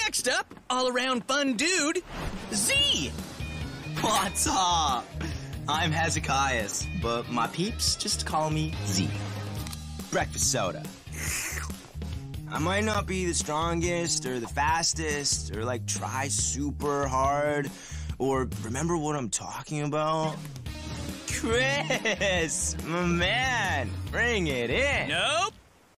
Next up, all-around fun dude, Z. What's up? I'm Hezekias, but my peeps just call me Z. Breakfast soda. I might not be the strongest or the fastest or like try super hard or remember what I'm talking about. Chris, my man, bring it in. Nope.